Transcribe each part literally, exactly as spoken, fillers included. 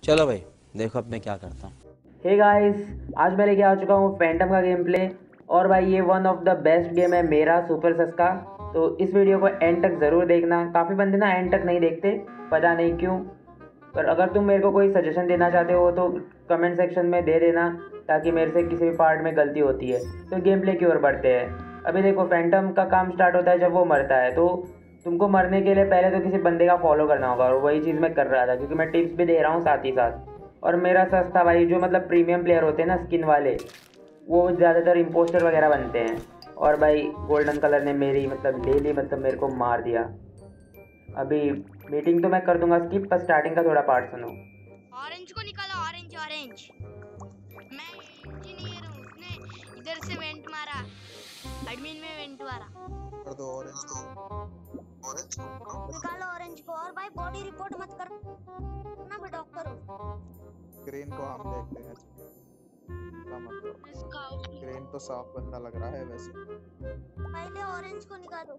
चलो भाई देखो अब मैं क्या करता हूँ। हे गाइस, आज मैं लेके आ चुका हूँ फैंटम का गेम प्ले। और भाई ये one of the best game है मेरा सुपर सस का। तो इस वीडियो को एंड तक ज़रूर देखना। काफ़ी बंदे ना एंड तक नहीं देखते, पता नहीं क्यों। पर अगर तुम मेरे को कोई सजेशन देना चाहते हो तो कमेंट सेक्शन में दे देना, ताकि मेरे से किसी भी पार्ट में गलती होती है तो गेम प्ले की ओर बढ़ते हैं। अभी देखो, फैंटम का काम स्टार्ट होता है जब वो मरता है। तो तुमको मरने के लिए पहले तो किसी बंदे का फॉलो करना होगा, और वही चीज़ मैं कर रहा था क्योंकि मैं टिप्स भी दे रहा हूँ साथ ही साथ। और मेरा सस्ता भाई, जो मतलब प्रीमियम प्लेयर होते हैं ना स्किन वाले, वो ज़्यादातर इम्पोस्टर वगैरह बनते हैं। और भाई गोल्डन कलर ने मेरी मतलब ले ली, मतलब मेरे को मार दिया। अभी मीटिंग तो मैं कर दूंगा स्किप, पर स्टार्टिंग का थोड़ा पार्ट सुनो। ऑरेंज को निकालो, ऑरेंज ऑरेंज। मैं इंजीनियर हूँ, उसने इधर से वेंट मारा, एडमिन में वेंट मारा। कर दो ऑरेंज को, ऑरेंज को निकालो ऑरेंज को। और भाई बॉडी रिपोर्ट मत कर ना, मैं डॉक्टर हूँ। ग्रीन को हम देखते हैं। क्या मतलब ग्रीन तो साफ बंदा लग रहा है वैसे। पहले ऑरेंज को निकालो।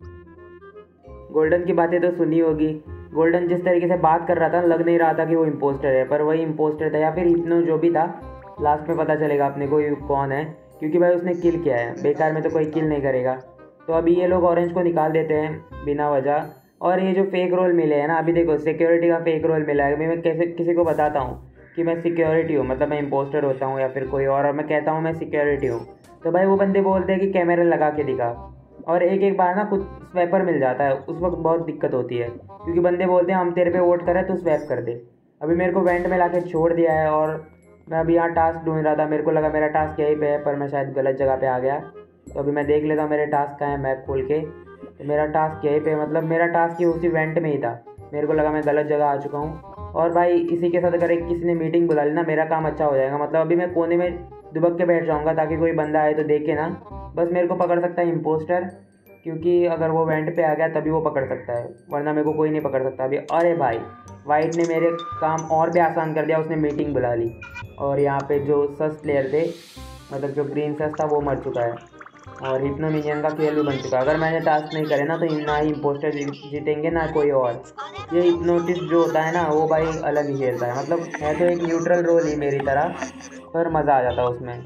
गोल्डन की बातें तो सुनी होगी। गोल्डन जिस तरीके से बात कर रहा था, लग नहीं रहा था कि वो इम्पोस्टर है, पर वही इम्पोस्टर था या फिर हिप्नो, जो भी था। लास्ट में पता चलेगा अपने को कौन है, क्योंकि भाई उसने किल किया है। बेकार में तो कोई किल नहीं करेगा। तो अभी ये लोग ऑरेंज को निकाल देते हैं बिना वजह। और ये जो फेक रोल मिले हैं ना, अभी देखो सिक्योरिटी का फेक रोल मिला है। अभी मैं कैसे किसी को बताता हूँ कि मैं सिक्योरिटी हूँ, मतलब मैं इम्पोस्टर होता हूँ या फिर कोई और, और मैं कहता हूँ मैं सिक्योरिटी हूँ, तो भाई वो बंदे बोलते हैं कि कैमरा लगा के दिखा। और एक एक बार ना कुछ स्वैपर मिल जाता है, उस वक्त बहुत दिक्कत होती है, क्योंकि बंदे बोलते हैं हम तेरे पे वोट करें तो स्वैप कर दे। अभी मेरे को वेंट में लाके छोड़ दिया है, और मैं अभी यहाँ टास्क ढूंढ रहा था। मेरे को लगा मेरा टास्क यहीं पे है, पर मैं शायद गलत जगह पे आ गया। तो अभी मैं देख लेता हूँ मेरे टास्क कहाँ है, मैप खोल के। तो मेरा टास्क यहीं पे, मतलब मेरा टास्क ही उसी वेंट में ही था। मेरे को लगा मैं गलत जगह आ चुका हूँ। और भाई इसी के साथ अगर एक किसी ने मीटिंग बुला ली ना, मेरा काम अच्छा हो जाएगा। मतलब अभी मैं कोने में दुबक के बैठ जाऊँगा, ताकि कोई बंदा आए तो देखे ना। बस मेरे को पकड़ सकता है इम्पोस्टर, क्योंकि अगर वो वेंट पे आ गया तभी वो पकड़ सकता है, वरना मेरे को कोई नहीं पकड़ सकता अभी। अरे भाई वाइट ने मेरे काम और भी आसान कर दिया, उसने मीटिंग बुला ली। और यहाँ पे जो सस प्लेयर थे, मतलब जो ग्रीन सस था, वो मर चुका है। और हिप्नो मिनियन का खेल भी बन चुका है। अगर मैंने टास्क नहीं करे ना, तो ना ही इम्पोस्टर जीतेंगे ना कोई और। ये हिप्नोटिस्ट जो होता है ना, वो भाई अलग ही खेलता है। मतलब है तो एक न्यूट्रल रोल ही मेरी तरह, पर मज़ा आ जाता है उसमें।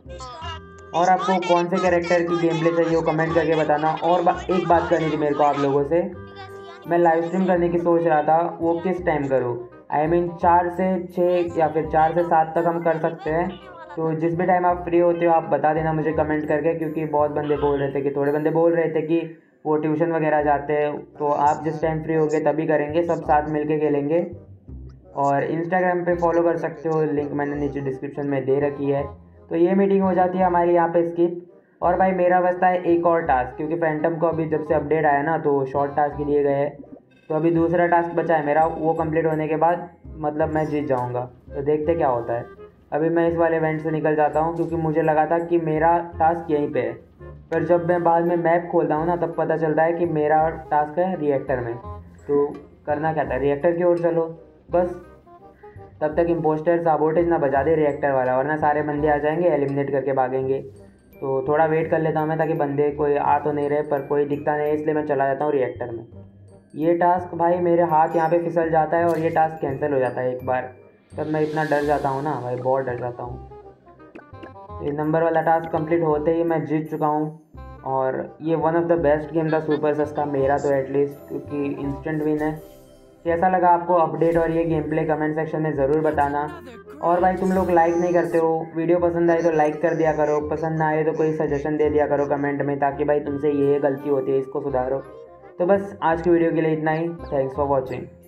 और आपको कौन से कैरेक्टर की गेम प्ले चाहिए वो कमेंट करके बताना। और बा, एक बात करनी थी मेरे को आप लोगों से। मैं लाइव स्ट्रीम करने की सोच रहा था, वो किस टाइम करूँ? आई I मीन mean, चार से छः या फिर चार से सात तक हम कर सकते हैं। तो जिस भी टाइम आप फ्री होते हो आप बता देना मुझे कमेंट करके, क्योंकि बहुत बंदे बोल रहे थे कि थोड़े बंदे बोल रहे थे कि वो ट्यूशन वगैरह जाते हैं। तो आप जिस टाइम फ्री होगे तभी करेंगे, सब साथ मिल के खेलेंगे। और इंस्टाग्राम पे फॉलो कर सकते हो, लिंक मैंने नीचे डिस्क्रिप्शन में दे रखी है। तो ये मीटिंग हो जाती है हमारी यहाँ पे स्किप। और भाई मेरा बचता है एक और टास्क, क्योंकि फैंटम को अभी जब से अपडेट आया ना, तो शॉर्ट टास्क दिए गए हैं। तो अभी दूसरा टास्क बचा है मेरा, वो कंप्लीट होने के बाद मतलब मैं जीत जाऊँगा। तो देखते क्या होता है। अभी मैं इस वाले इवेंट से निकल जाता हूँ, क्योंकि मुझे लगा था कि मेरा टास्क यहीं पे है। पर जब मैं बाद में मैप खोलता हूँ ना, तब पता चलता है कि मेरा टास्क है रिएक्टर में। तो करना क्या था, रिएक्टर की ओर चलो बस। तब तक इम्पोस्टर साबोटेज ना बजा दे रिएक्टर वाला, वरना सारे बंदे आ जाएंगे, एलिमिनेट करके भागेंगे। तो थोड़ा वेट कर लेता हूँ मैं, ताकि बंदे कोई आ तो नहीं रहे, पर कोई दिखता नहीं है, इसलिए मैं चला जाता हूँ रिएक्टर में। ये टास्क भाई मेरे हाथ यहाँ पे फिसल जाता है, और ये टास्क कैंसिल हो जाता है एक बार। तब मैं इतना डर जाता हूँ ना भाई, बहुत डर जाता हूँ। ये नंबर वाला टास्क कंप्लीट होते ही मैं जीत चुका हूँ। और ये one of the best game था सुपर सस का, मेरा तो एटलीस्ट, क्योंकि इंस्टेंट विन है। कैसा लगा आपको अपडेट और ये गेम प्ले कमेंट सेक्शन में ज़रूर बताना। और भाई तुम लोग लाइक नहीं करते हो, वीडियो पसंद आए तो लाइक कर दिया करो, पसंद ना आए तो कोई सजेशन दे दिया करो कमेंट में, ताकि भाई तुमसे ये गलती होती है इसको सुधारो। तो बस आज की वीडियो के लिए इतना ही। Thanks for watching.